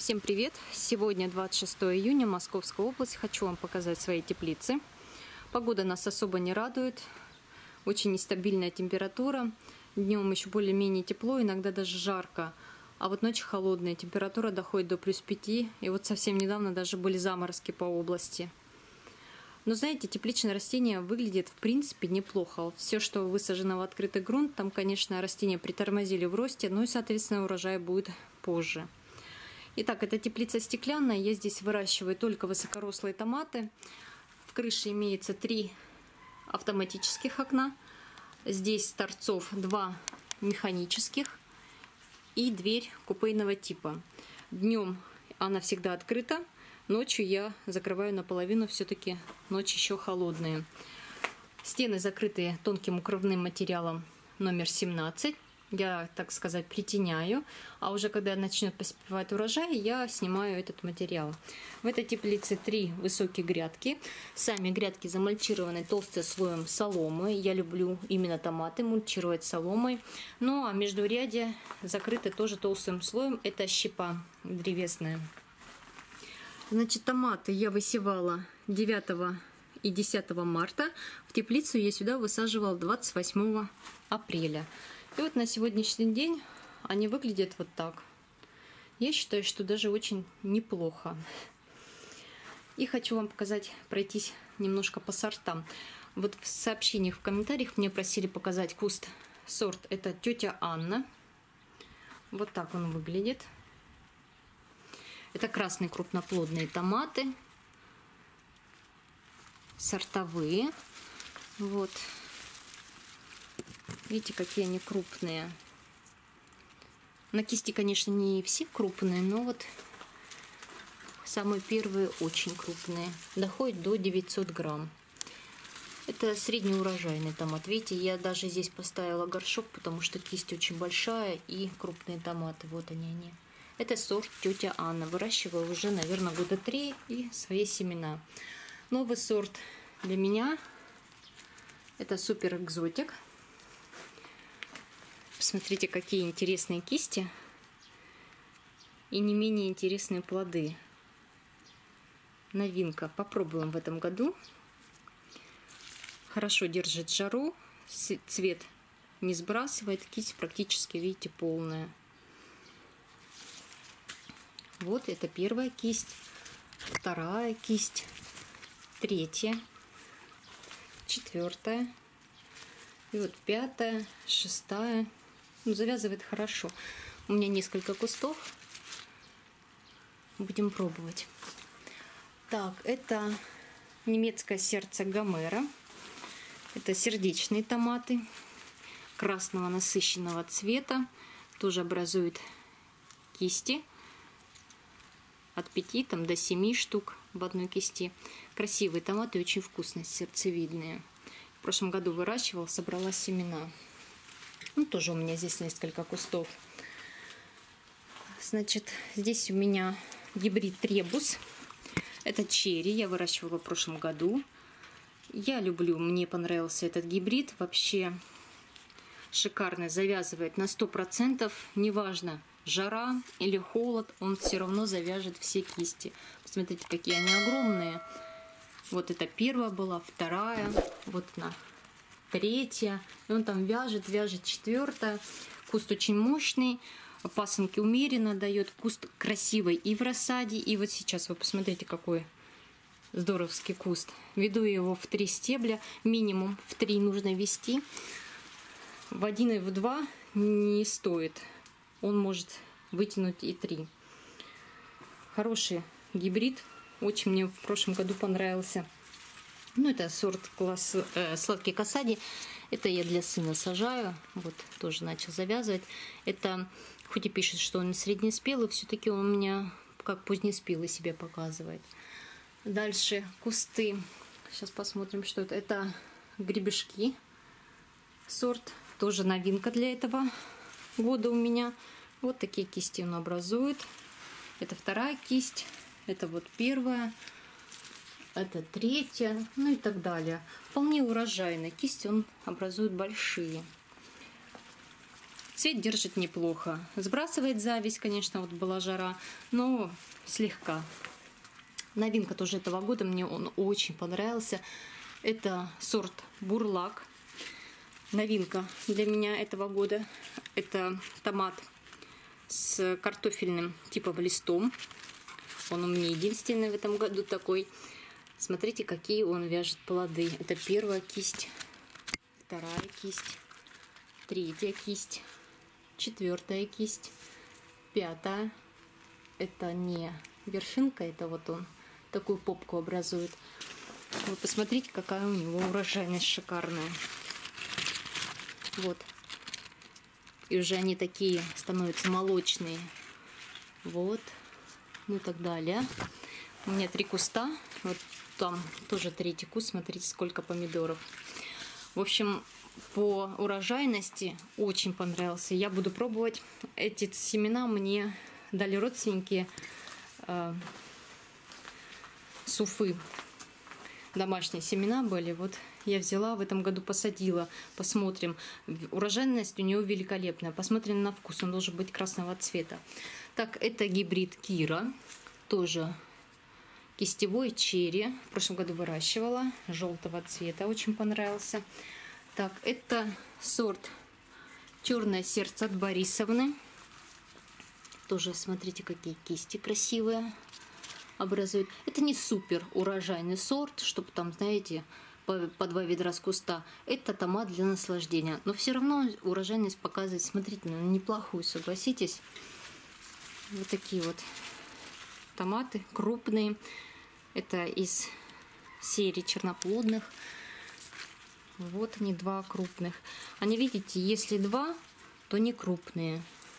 Всем привет! Сегодня 26 июня, Московская область. Хочу вам показать свои теплицы. Погода нас особо не радует. Очень нестабильная температура. Днем еще более-менее тепло, иногда даже жарко. А вот ночью холодная. Температура доходит до плюс 5. И вот совсем недавно даже были заморозки по области. Но знаете, тепличное растение выглядит в принципе неплохо. Все, что высажено в открытый грунт, там, конечно, растения притормозили в росте, ну и, соответственно, урожай будет позже. Итак, это теплица стеклянная. Я здесь выращиваю только высокорослые томаты. В крыше имеется 3 автоматических окна. Здесь с торцов 2 механических и дверь купейного типа. Днем она всегда открыта. Ночью я закрываю наполовину, все-таки ночь еще холодные. Стены закрыты тонким укрывным материалом номер 17. Я, так сказать, притеняю, а уже когда начнет поспевать урожай, я снимаю этот материал. В этой теплице 3 высокие грядки. Сами грядки замульчированы толстым слоем соломы. Я люблю именно томаты мульчировать соломой. Ну а междурядья закрыты тоже толстым слоем. Это щепа древесная. Значит, томаты я высевала 9 и 10 марта. В теплицу я сюда высаживала 28 апреля. И вот на сегодняшний день они выглядят вот так. Я считаю, что даже очень неплохо. И хочу вам показать, пройтись немножко по сортам. Вот в сообщениях, в комментариях мне просили показать куст. Сорт это тетя Анна. Вот так он выглядит. Это красные крупноплодные томаты. Сортовые. Вот. Видите, какие они крупные. На кисти, конечно, не все крупные, но вот самые первые очень крупные. Доходят до 900 грамм. Это среднеурожайный томат. Видите, я даже здесь поставила горшок, потому что кисть очень большая и крупные томаты. Вот они. Это сорт тетя Анна. Выращиваю уже, наверное, года 3 и свои семена. Новый сорт для меня это супер экзотик. Посмотрите, какие интересные кисти и не менее интересные плоды. Новинка. Попробуем в этом году. Хорошо держит жару, цвет не сбрасывает, кисть практически, видите, полная. Вот это первая кисть, вторая кисть, третья, четвертая, и вот 5-я, 6-я. Ну, завязывает хорошо. У меня несколько кустов. Будем пробовать. Так, это немецкое сердце Гомера. Это сердечные томаты красного насыщенного цвета. Тоже образуют кисти. От 5 там, до 7 штук в одной кисти. Красивые томаты, очень вкусные, сердцевидные. В прошлом году выращивала, собрала семена. Ну, тоже у меня здесь несколько кустов. Значит, здесь у меня гибрид Требус. Это черри, я выращивала в прошлом году. Я люблю, мне понравился этот гибрид. Вообще шикарно, завязывает на 100%. Неважно, жара или холод, он все равно завяжет все кисти. Посмотрите, какие они огромные. Вот это первая была, вторая, вот она. Третья, и он там вяжет, 4-я. Куст очень мощный, пасынки умеренно дает, куст красивый и в рассаде, и вот сейчас вы посмотрите, какой здоровский куст. Веду его в 3 стебля, минимум в 3 нужно вести. В 1 и в 2 не стоит, он может вытянуть и 3. Хороший гибрид, очень мне в прошлом году понравился. Ну, это сорт сладкий касади. Это я для сына сажаю. Вот, тоже начал завязывать. Это, хоть и пишет, что он среднеспелый, все-таки он у меня как позднеспелый себя показывает. Дальше кусты. Сейчас посмотрим, что это. Это гребешки. Сорт. Тоже новинка для этого года у меня. Вот такие кисти он образует. Это 2-я кисть. Это вот 1-я. Это 3-я, ну и так далее. Вполне урожайная. Кисти он образует большие. Цвет держит неплохо. Сбрасывает зависть, конечно, вот была жара, но слегка. Новинка тоже этого года, мне он очень понравился. Это сорт Бурлак. Новинка для меня этого года. Это томат с картофельным типом листом. Он у меня единственный в этом году такой. Смотрите, какие он вяжет плоды. Это первая кисть, вторая кисть, третья кисть, четвертая кисть, пятая. Это не вершинка, это вот он такую попку образует. Вы посмотрите, какая у него урожайность шикарная. Вот. И уже они такие становятся молочные. Вот. Ну и так далее. У меня 3 куста. Вот там тоже 3-й куст. Смотрите, сколько помидоров. В общем, по урожайности очень понравился. Я буду пробовать. Эти семена мне дали родственники с Уфы. Домашние семена были. Вот я взяла, в этом году посадила. Посмотрим. Урожайность у него великолепная. Посмотрим на вкус. Он должен быть красного цвета. Так, это гибрид Кира. Тоже кистевой черри. В прошлом году выращивала. Желтого цвета. Очень понравился. Так, это сорт Черное сердце от Борисовны. Тоже смотрите, какие кисти красивые образуют. Это не супер урожайный сорт, чтобы там, знаете, по 2 ведра с куста. Это томат для наслаждения. Но все равно урожайность показывает, смотрите, ну, неплохую, согласитесь. Вот такие вот томаты крупные. Это из серии черноплодных. Вот они, 2 крупных. Они, видите, если 2, то не крупные.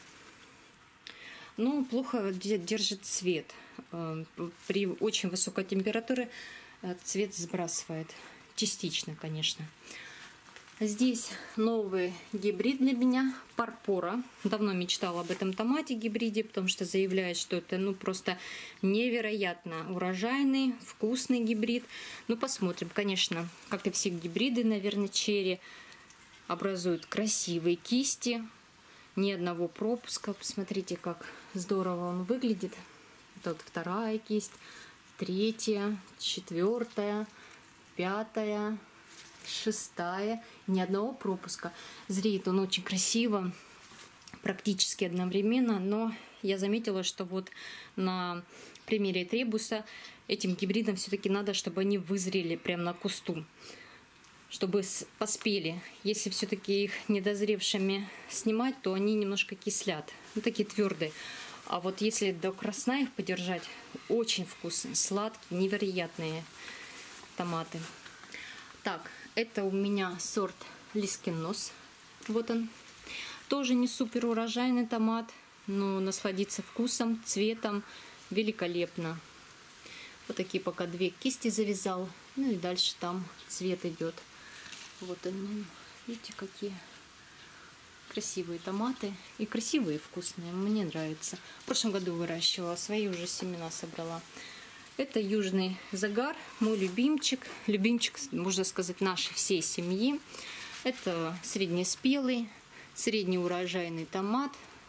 Но плохо держит цвет. При очень высокой температуре цвет сбрасывает. Частично, конечно. Здесь новый гибрид для меня. Парпора. Давно мечтала об этом томате гибриде, потому что заявляет, что это ну просто невероятно урожайный, вкусный гибрид. Ну посмотрим. Конечно, как и все гибриды, наверное, черри образуют красивые кисти. Ни одного пропуска. Посмотрите, как здорово он выглядит. Это вот 2-я кисть, 3-я, 4-я, 5-я, 6-я. Ни одного пропуска. Зреет он очень красиво, практически одновременно. Но я заметила, что вот на примере требуса этим гибридам все-таки надо, чтобы они вызрели прямо на кусту, чтобы поспели. Если все-таки их недозревшими снимать, то они немножко кислят. Ну, такие твердые. А вот если до красна их подержать, очень вкусные, сладкие, невероятные томаты. Так, это у меня сорт Лискин нос. Вот он. Тоже не супер урожайный томат, но насладиться вкусом, цветом великолепно. Вот такие пока 2 кисти завязал. Ну и дальше там цвет идет. Вот они. Видите, какие красивые томаты. И красивые, и вкусные. Мне нравится. В прошлом году выращивала. Свои уже семена собрала. Это южный загар. Мой любимчик. Любимчик, можно сказать, нашей всей семьи. Это среднеспелый, среднеурожайный томат.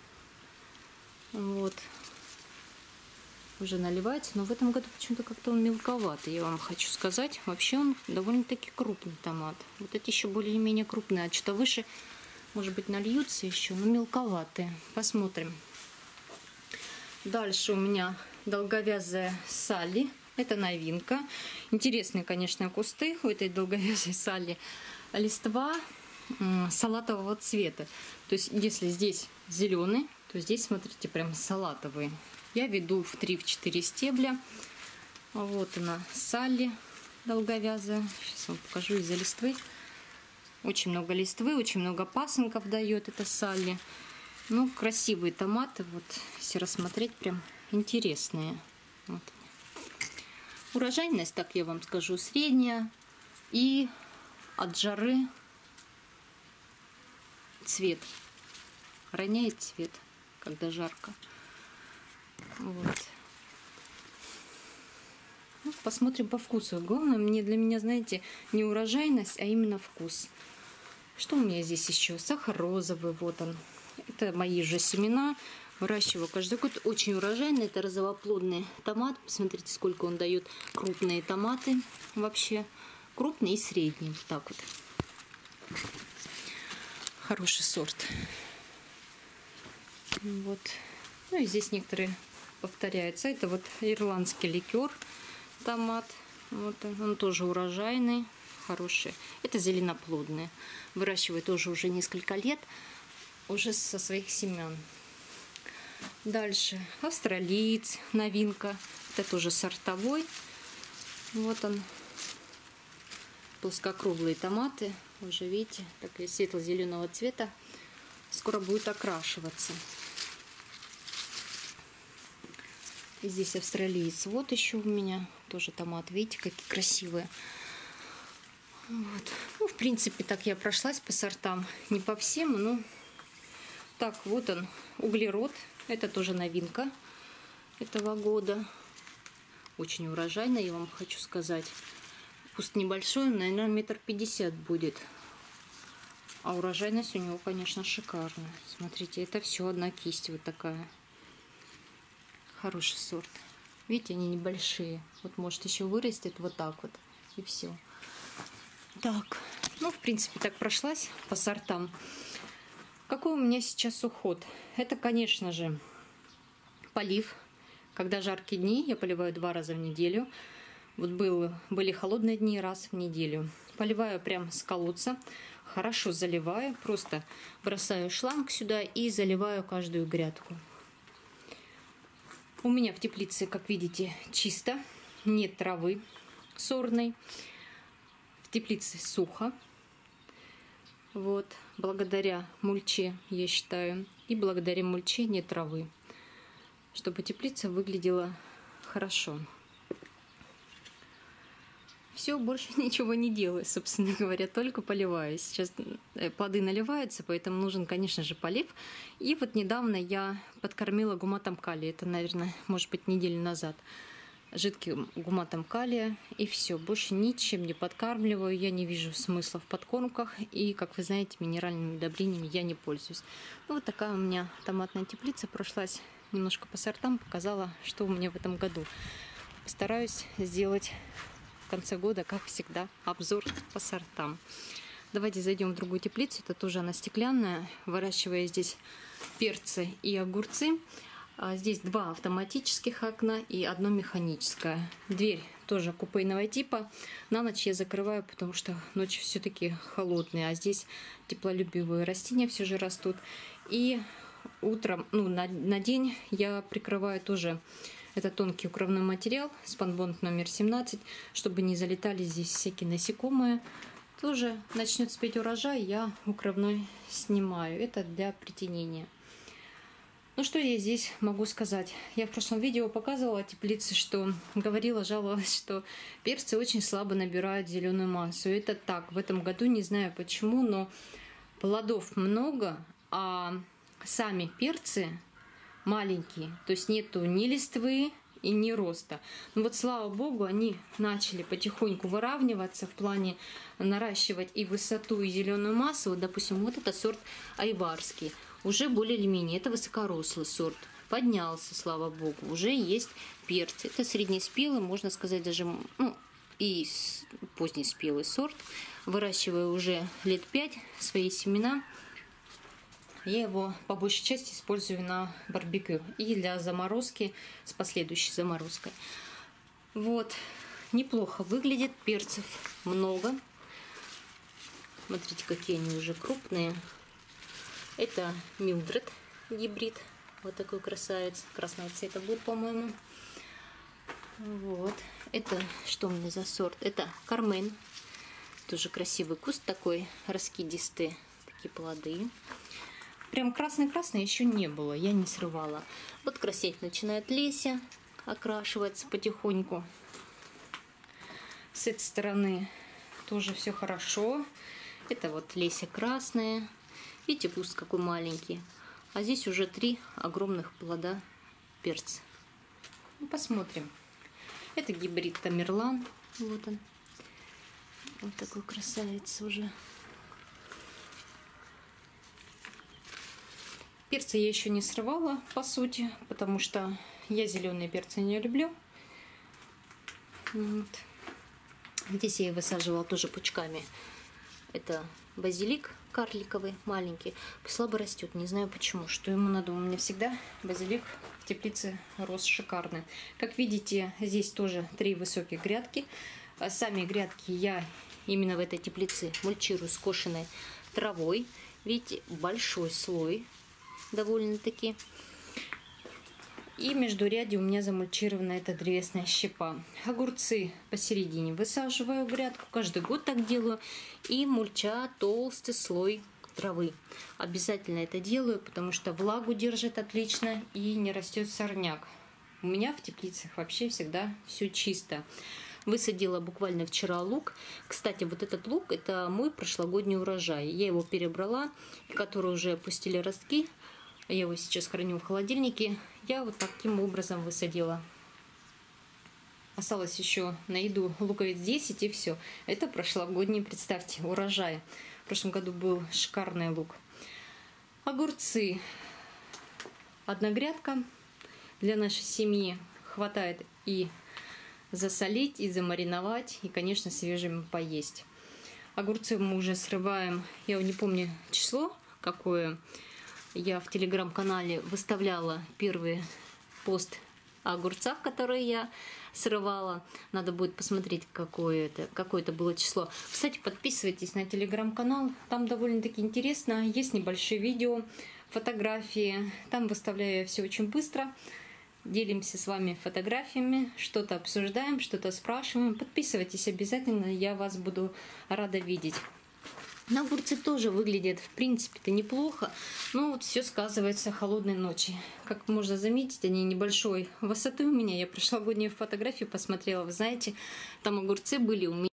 Вот. Уже наливается, но в этом году почему-то как-то он мелковатый, я вам хочу сказать. Вообще он довольно-таки крупный томат. Вот эти еще более-менее крупные, а что-то выше, может быть, нальются еще, но мелковатые. Посмотрим. Дальше у меня долговязая Салли. Это новинка. Интересные, конечно, кусты у этой долговязой Салли. Листва салатового цвета. То есть, если здесь зеленый, то здесь, смотрите, прям салатовый. Я веду в 3-4 стебля. Вот она, Салли долговязая. Сейчас вам покажу из-за листвы. Очень много листвы, очень много пасынков дает эта Салли. Ну, красивые томаты. Вот, если рассмотреть, прям интересные. Вот. Урожайность, так я вам скажу, средняя. И от жары цвет. Роняет цвет, когда жарко. Вот. Ну, посмотрим по вкусу. Главное для меня, знаете, не урожайность, а именно вкус. Что у меня здесь еще? Сахар розовый, вот он. Это мои же семена. Выращиваю каждый год. Очень урожайный. Это розовоплодный томат. Посмотрите, сколько он дает. Крупные томаты вообще. Крупные и средние. Вот так вот. Хороший сорт. Вот. Ну и здесь некоторые повторяются. Это вот ирландский ликер томат. Вот он тоже урожайный. Хороший. Это зеленоплодные. Выращиваю тоже уже несколько лет. Уже со своих семян. Дальше австралиец, новинка. Это тоже сортовой. Вот он. Плоскокруглые томаты. Уже видите, такие светло-зеленого цвета. Скоро будет окрашиваться. И здесь австралиец. Вот еще у меня тоже томат. Видите, какие красивые. Вот. Ну, в принципе, так я прошлась по сортам. Не по всем, но... Так, вот он, углерод. Это тоже новинка этого года. Очень урожайно, я вам хочу сказать. Куст небольшой, наверное, 1,50 м будет. А урожайность у него, конечно, шикарная. Смотрите, это все одна кисть вот такая. Хороший сорт. Видите, они небольшие. Вот может еще вырастет вот так вот. И все. Так, ну, в принципе, так прошлась по сортам. Какой у меня сейчас уход? Это, конечно же, полив. Когда жаркие дни, я поливаю 2 раза в неделю. Вот были холодные дни, раз в неделю. Поливаю прям с колодца. Хорошо заливаю. Просто бросаю шланг сюда и заливаю каждую грядку. У меня в теплице, как видите, чисто. Нет травы сорной. В теплице сухо. Вот, благодаря мульче, я считаю, и благодаря мульче нет травы, чтобы теплица выглядела хорошо. Все, больше ничего не делаю, собственно говоря, только поливаю. Сейчас плоды наливаются, поэтому нужен, конечно же, полив. И вот недавно я подкормила гуматом калия, это, наверное, может быть, неделю назад. Жидким гуматом калия, и все, больше ничем не подкармливаю, я не вижу смысла в подкормках, и, как вы знаете, минеральными удобрениями я не пользуюсь. Ну, вот такая у меня томатная теплица, прошлась немножко по сортам, показала, что у меня в этом году. Постараюсь сделать в конце года, как всегда, обзор по сортам. Давайте зайдем в другую теплицу, это тоже она стеклянная, выращивая здесь перцы и огурцы. Здесь 2 автоматических окна и 1 механическое. Дверь тоже купейного типа. На ночь я закрываю, потому что ночь все-таки холодная. А здесь теплолюбивые растения все же растут. И утром, ну, на день я прикрываю тоже. Это тонкий укрывной материал, спанбонд номер 17, чтобы не залетали здесь всякие насекомые. Тоже начнет спеть урожай, я укрывной снимаю. Это для притенения. Ну, что я здесь могу сказать? Я в прошлом видео показывала теплицы, что говорила, жаловалась, что перцы очень слабо набирают зеленую массу. Это так, в этом году не знаю почему, но плодов много, а сами перцы маленькие. То есть нету ни листвы и ни роста. Но вот, слава богу, они начали потихоньку выравниваться в плане наращивать и высоту, и зеленую массу. Вот, допустим, вот это сорт айварский. Уже более или менее, это высокорослый сорт. Поднялся, слава богу. Уже есть перцы. Это среднеспелый, можно сказать, даже, ну, и позднеспелый сорт. Выращиваю уже лет 5 свои семена. Я его по большей части использую на барбекю и для заморозки с последующей заморозкой. Вот. Неплохо выглядит. Перцев много. Смотрите, какие они уже крупные. Это Милдред гибрид. Вот такой красавец. Красного цвета будет, по-моему. Вот. Это что у меня за сорт? Это Кармен. Тоже красивый куст такой. Раскидистые такие плоды. Прям красный-красный еще не было. Я не срывала. Вот краснеть начинает леся. Окрашивается потихоньку. С этой стороны тоже все хорошо. Это вот леся красная. Видите, куст какой маленький. А здесь уже 3 огромных плода перца. Ну, посмотрим. Это гибрид Тамерлан. Вот он. Вот такой красавец уже. Перцы я еще не срывала, по сути, потому что я зеленые перцы не люблю. Вот. Здесь я и высаживала тоже пучками. Это базилик карликовый, маленький. Слабо растет, не знаю почему. Что ему надо? У меня всегда базилик в теплице рос шикарный. Как видите, здесь тоже 3 высокие грядки. Сами грядки я именно в этой теплице мульчирую скошенной травой. Видите, большой слой довольно-таки. И между ряди у меня замульчирована эта древесная щепа. Огурцы посередине высаживаю в грядку. Каждый год так делаю. И мульча толстый слой травы. Обязательно это делаю, потому что влагу держит отлично и не растет сорняк. У меня в теплицах вообще всегда все чисто. Высадила буквально вчера лук. Кстати, вот этот лук — это мой прошлогодний урожай. Я его перебрала, который уже опустили ростки. Я его сейчас храню в холодильнике. Я вот таким образом высадила. Осталось еще на еду луковиц 10 и все. Это прошлогодний, представьте, урожай. В прошлом году был шикарный лук. Огурцы. Одна грядка. Для нашей семьи хватает и засолить, и замариновать, и, конечно, свежими поесть. Огурцы мы уже срываем. Я не помню число какое. Я в телеграм-канале выставляла первый пост о огурцах, которые я срывала. Надо будет посмотреть, какое это было число. Кстати, подписывайтесь на телеграм-канал. Там довольно-таки интересно. Есть небольшие видео, фотографии. Там выставляю я все очень быстро. Делимся с вами фотографиями, что-то обсуждаем, что-то спрашиваем. Подписывайтесь обязательно, я вас буду рада видеть. На огурцы тоже выглядят, в принципе-то, неплохо, но вот все сказывается холодной ночи. Как можно заметить, они небольшой высоты у меня. Я прошлогоднюю фотографию посмотрела, вы знаете, там огурцы были у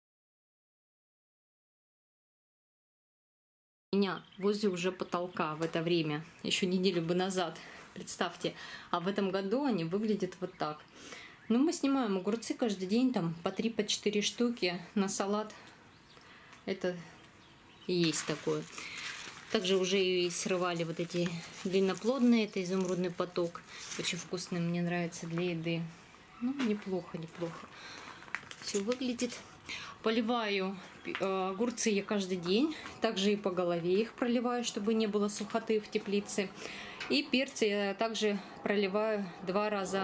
меня возле уже потолка в это время, еще неделю бы назад, представьте. А в этом году они выглядят вот так. Но мы снимаем огурцы каждый день, там по 3-4 штуки на салат. Это есть такое. Также уже и срывали вот эти длинноплодные, это изумрудный поток. Очень вкусный, мне нравится для еды. Ну, неплохо, неплохо. Все выглядит. Поливаю огурцы я каждый день. Также и по голове их проливаю, чтобы не было сухоты в теплице. И перцы я также проливаю 2 раза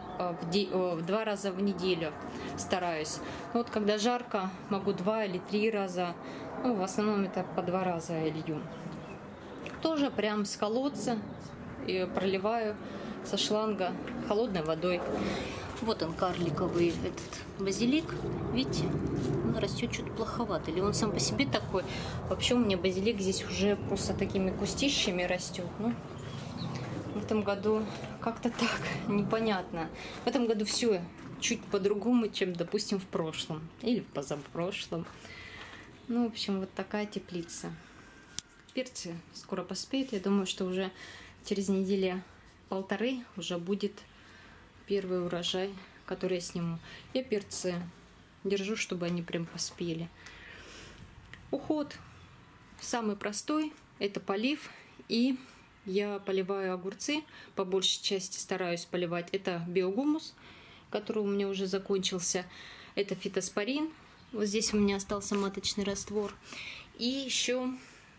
в неделю. Стараюсь. Вот когда жарко, могу 2 или 3 раза. Ну, в основном это по 2 раза я лью. Тоже прям с колодца и проливаю со шланга холодной водой. Вот он, карликовый этот базилик. Видите, он растет чуть плоховато. Или он сам по себе такой. Вообще у меня базилик здесь уже просто такими кустищами растет. Ну, в этом году как-то так, непонятно. В этом году все чуть по-другому, чем, допустим, в прошлом. Или в позапрошлом. Ну, в общем, вот такая теплица. Перцы скоро поспеют. Я думаю, что уже через недели-полторы уже будет первый урожай, который я сниму. Я перцы держу, чтобы они прям поспели. Уход самый простой. Это полив. И я поливаю огурцы. По большей части стараюсь поливать. Это биогумус, который у меня уже закончился. Это фитоспорин. Вот здесь у меня остался маточный раствор. И еще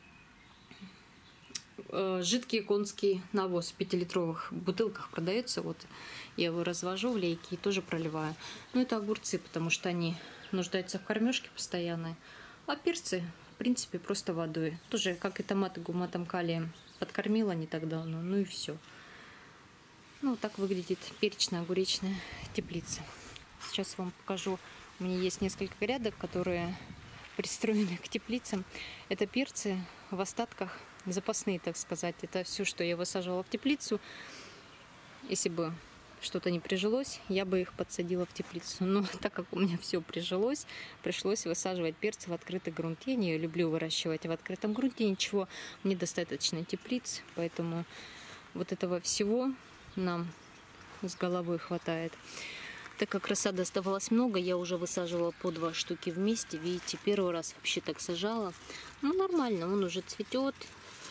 жидкий конский навоз в 5-литровых бутылках продается. Вот я его развожу в лейки и тоже проливаю. Но это огурцы, потому что они нуждаются в кормежке постоянной. А перцы, в принципе, просто водой. Тоже, как и томаты, гуматом калием подкормила не так давно. Ну и все. Ну, вот так выглядит перечно-огуречная теплица. Сейчас вам покажу. У меня есть несколько грядок, которые пристроены к теплицам. Это перцы в остатках, запасные, так сказать. Это все, что я высаживала в теплицу. Если бы что-то не прижилось, я бы их подсадила в теплицу. Но так как у меня все прижилось, пришлось высаживать перцы в открытый грунт. Я не люблю выращивать в открытом грунте ничего. Мне достаточно теплиц, поэтому вот этого всего нам с головой хватает. Так как рассады оставалось много, я уже высаживала по 2 штуки вместе. Видите, первый раз вообще так сажала. Ну, нормально, он уже цветет.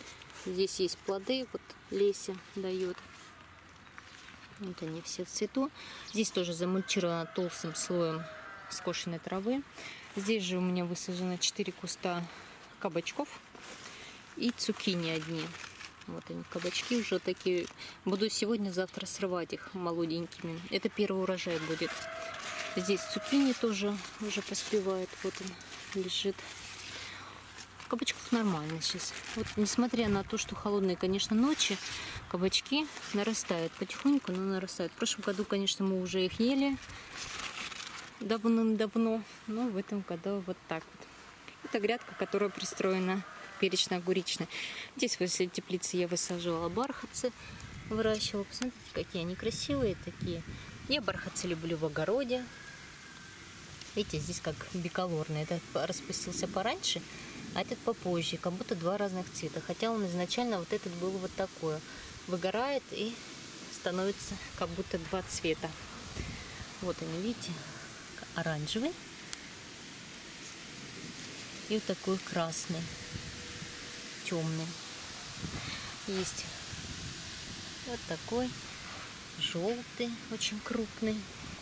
Здесь есть плоды, вот Леся дает. Вот они все в цвету. Здесь тоже замульчировано толстым слоем скошенной травы. Здесь же у меня высажено 4 куста кабачков и цукини одни. Вот они, кабачки уже такие. Буду сегодня-завтра срывать их молоденькими. Это первый урожай будет. Здесь цукини тоже уже поспевает. Вот он лежит. Кабачков нормально сейчас. Вот, несмотря на то, что холодные, конечно, ночи, кабачки нарастают потихоньку, но нарастают. В прошлом году, конечно, мы уже их ели давным-давно, но в этом году вот так вот. Это грядка, которая пристроена перечно-огуречная. Здесь возле теплицы я высаживала бархатцы, выращивала. Посмотрите, какие они красивые такие. Я бархатцы люблю в огороде. Видите, здесь как биколорный. Этот распустился пораньше, а этот попозже, как будто два разных цвета. Хотя он изначально вот этот был вот такой. Выгорает и становится как будто два цвета. Вот они, видите, оранжевый и вот такой красный, темный. Есть вот такой желтый, очень крупный.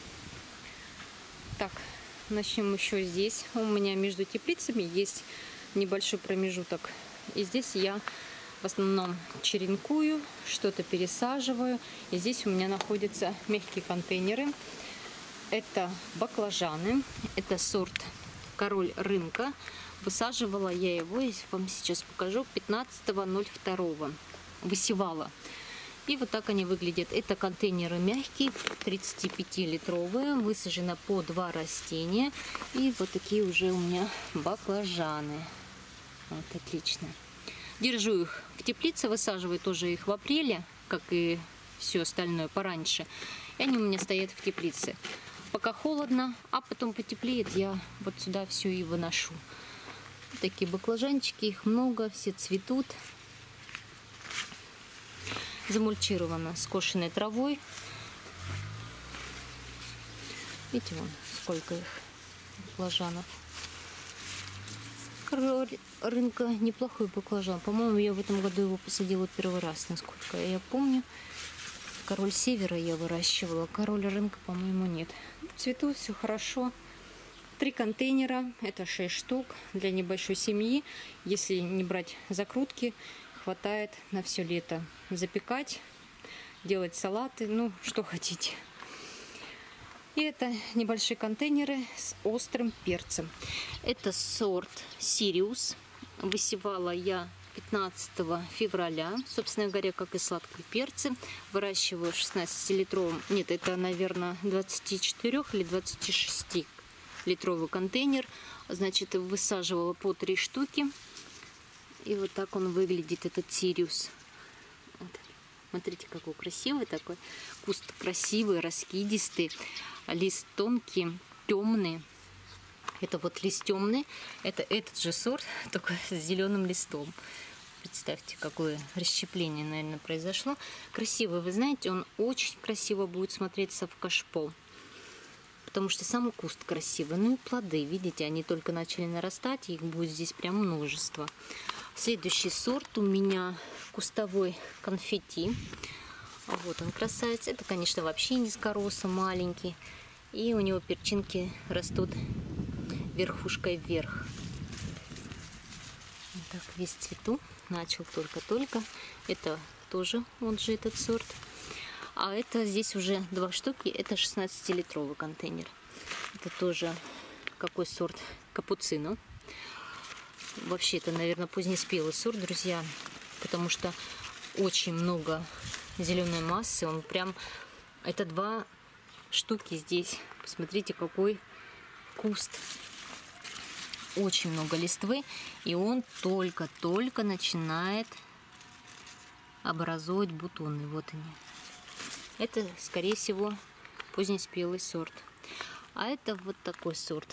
Так, начнем еще здесь. У меня между теплицами есть небольшой промежуток. И здесь я в основном черенкую, что-то пересаживаю. И здесь у меня находятся мягкие контейнеры. Это баклажаны. Это сорт Король рынка. Высаживала я его, я вам сейчас покажу, 15.02. Высевала. И вот так они выглядят. Это контейнеры мягкие, 35-литровые. Высажено по 2 растения. И вот такие уже у меня баклажаны. Вот, отлично. Держу их в теплице, высаживаю тоже их в апреле, как и все остальное пораньше. И они у меня стоят в теплице. Пока холодно, а потом потеплеет, я вот сюда все и выношу. Вот такие баклажанчики, их много, все цветут. Замульчировано скошенной травой. Видите, вон сколько их баклажанов. Король рынка неплохой баклажан. По-моему, я в этом году его посадила первый раз, насколько я помню. Король севера я выращивала, король рынка, по-моему, нет. Цветут, все хорошо. 3 контейнера, это 6 штук для небольшой семьи. Если не брать закрутки, хватает на все лето. Запекать, делать салаты, ну, что хотите. И это небольшие контейнеры с острым перцем. Это сорт Сириус. Высевала я 15 февраля. Собственно говоря, как и сладкие перцы. Выращиваю в 16-литровом, нет, это, наверное, 24 или 26-литровый контейнер. Значит, высаживала по 3 штуки. И вот так он выглядит, этот Сириус. Вот. Смотрите, какой красивый такой. Куст красивый, раскидистый. Лист тонкий, темный. Это вот лист темный. Это этот же сорт, только с зеленым листом. Представьте, какое расщепление, наверное, произошло. Красивый, вы знаете, он очень красиво будет смотреться в кашпо. Потому что сам куст красивый. Ну и плоды, видите, они только начали нарастать. Их будет здесь прям множество. Следующий сорт у меня кустовой конфетти. Вот он, красавец. Это, конечно, вообще низкорослый, маленький. И у него перчинки растут верхушкой вверх. Вот так весь цвету. Начал только-только. Это тоже он же этот сорт. А это здесь уже 2 штуки. Это 16-литровый контейнер. Это тоже какой сорт? Капуцино. Вообще это, наверное, позднеспелый сорт, друзья. Потому что очень много зеленой массы. Он прям... Это 2 штуки здесь. Посмотрите, какой куст. Очень много листвы. И он только-только начинает образовывать бутоны. Вот они. Это, скорее всего, позднеспелый сорт. А это вот такой сорт.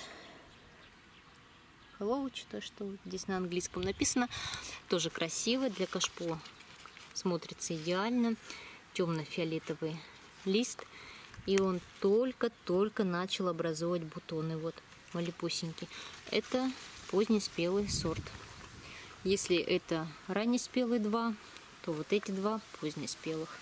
Hello, что здесь на английском написано. Тоже красивый, для кашпо смотрится идеально. Темно-фиолетовый лист. И он только-только начал образовывать бутоны. Вот, малепусенький. Это позднеспелый сорт. Если это раннеспелые два, то вот эти два позднеспелых.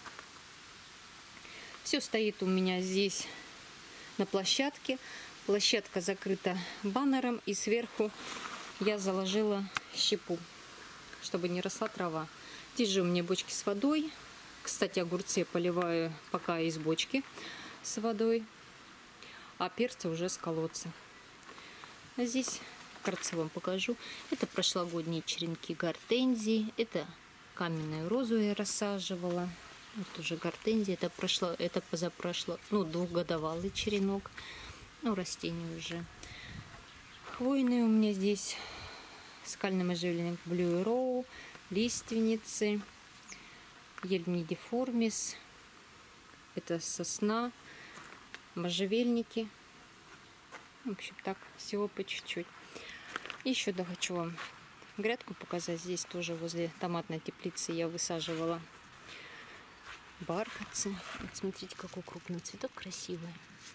Все стоит у меня здесь на площадке. Площадка закрыта баннером, и сверху я заложила щепу, чтобы не росла трава. Здесь же у меня бочки с водой. Кстати, огурцы я поливаю пока из бочки с водой, а перцы уже с колодца. А здесь вкратце вам покажу. Это прошлогодние черенки гортензии. Это каменную розу я рассаживала. Вот уже гортензия. Это позапрошло, двухгодовалый черенок. Растения уже. Хвойные у меня здесь скальный можжевельник Blue Row, лиственницы, ель нидиформис, это сосна, можжевельники. В общем, так, всего по чуть-чуть. Еще хочу вам грядку показать. Здесь тоже возле томатной теплицы я высаживала бархатцы. Вот смотрите, какой крупный цветок, красивый.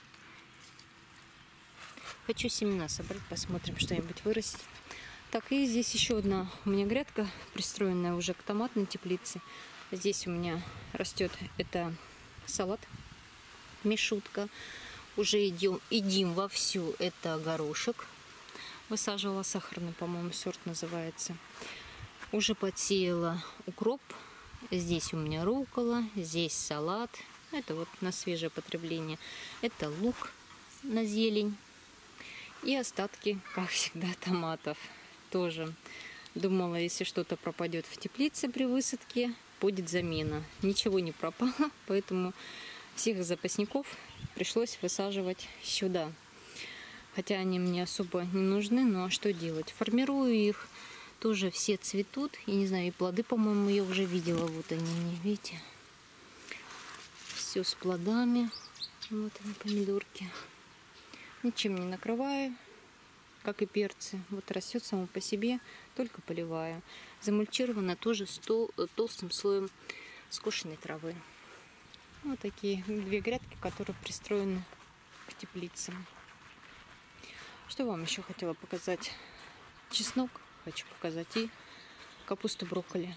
Хочу семена собрать, посмотрим, что-нибудь вырастет. Так, и здесь еще одна у меня грядка, пристроенная уже к томатной теплице. Здесь у меня растет это салат, мишутка. Уже едим вовсю, это горошек. Высаживала сахарный, по-моему, сорт называется. Уже подсеяла укроп. Здесь у меня руккола, здесь салат. Это вот на свежее потребление. Это лук на зелень. И остатки, как всегда, томатов. Тоже думала, если что-то пропадет в теплице при высадке, будет замена. Ничего не пропало, поэтому всех запасников пришлось высаживать сюда. Хотя они мне особо не нужны, но что делать? Формирую их, тоже все цветут. Я не знаю, и плоды, по-моему, я уже видела. Вот они, видите? Все с плодами. Вот они, помидорки. Ничем не накрываю, как и перцы. Вот растет само по себе, только поливаю. Замульчировано тоже толстым слоем скошенной травы. Вот такие две грядки, которые пристроены к теплице. Что вам еще хотела показать? Чеснок хочу показать и капусту брокколи.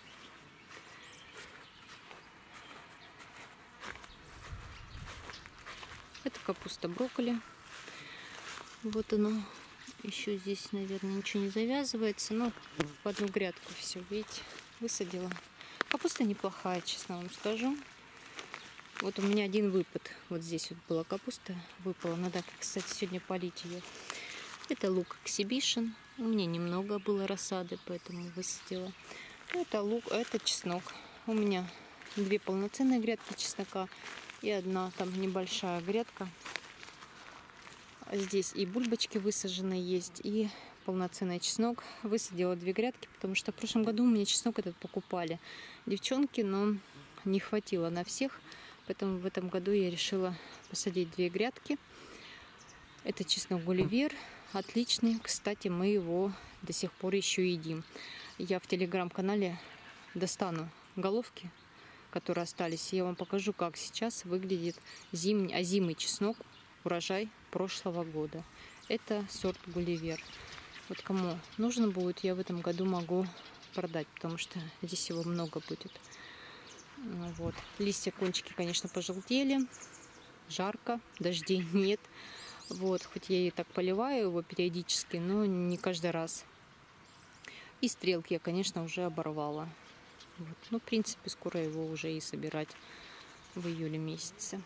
Это капуста брокколи. Вот оно. Еще здесь, наверное, ничего не завязывается. Но в одну грядку все, видите, высадила. Капуста неплохая, честно вам скажу. Вот у меня один выпад. Вот здесь вот была капуста, выпала. Надо, кстати, сегодня полить ее. Это лук эксибишн. У меня немного было рассады, поэтому высадила. Это лук, это чеснок. У меня две полноценные грядки чеснока и одна там небольшая грядка. Здесь и бульбочки высажены есть, и полноценный чеснок. Высадила две грядки, потому что в прошлом году у меня чеснок этот покупали девчонки, но не хватило на всех. Поэтому в этом году я решила посадить две грядки. Это чеснок Гулливер. Отличный. Кстати, мы его до сих пор еще едим. Я в телеграм-канале достану головки, которые остались. Я вам покажу, как сейчас выглядит озимый чеснок. Урожай прошлого года. Это сорт Гулливер. Вот кому нужно будет, я в этом году могу продать, потому что здесь его много будет. Вот. Листья, кончики, конечно, пожелтели. Жарко, дождей нет. Вот. Хоть я и так поливаю его периодически, но не каждый раз. И стрелки я, конечно, уже оборвала. Вот. Ну, в принципе, скоро его уже и собирать в июле месяце.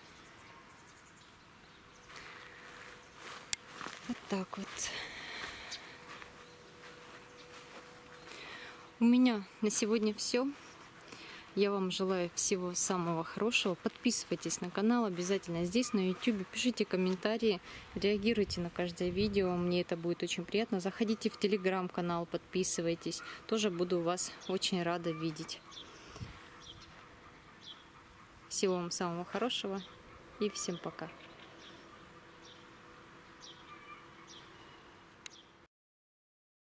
Вот так вот. У меня на сегодня все. Я вам желаю всего самого хорошего. Подписывайтесь на канал обязательно здесь, на YouTube. Пишите комментарии, реагируйте на каждое видео. Мне это будет очень приятно. Заходите в телеграм-канал, подписывайтесь. Тоже буду вас очень рада видеть. Всего вам самого хорошего и всем пока.